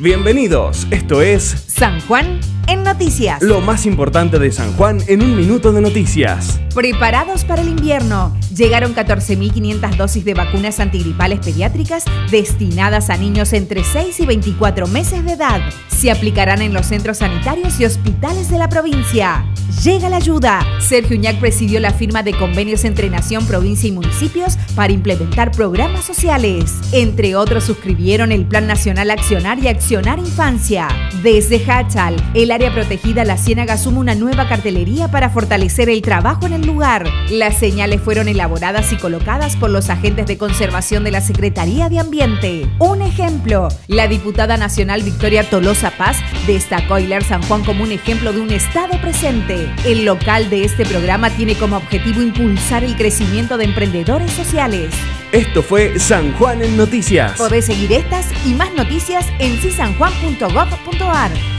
Bienvenidos, esto es San Juan en Noticias. Lo más importante de San Juan en un minuto de noticias. Preparados para el invierno. Llegaron 14.500 dosis de vacunas antigripales pediátricas destinadas a niños entre 6 y 24 meses de edad. Se aplicarán en los centros sanitarios y hospitales de la provincia. Llega la ayuda. Sergio Uñac presidió la firma de convenios entre Nación, provincia y municipios para implementar programas sociales. Entre otros, suscribieron el Plan Nacional Accionar y Accionar Infancia. Desde Hachal, el área protegida La Ciénaga asume una nueva cartelería para fortalecer el trabajo en el lugar. Las señales fueron elaboradas y colocadas por los agentes de conservación de la Secretaría de Ambiente. Un ejemplo, la diputada nacional Victoria Tolosa Paz destacó a Hilar San Juan como un ejemplo de un Estado presente. El local de este programa tiene como objetivo impulsar el crecimiento de emprendedores sociales. Esto fue San Juan en Noticias. Podés seguir estas y más noticias en cisanjuan.gov.ar.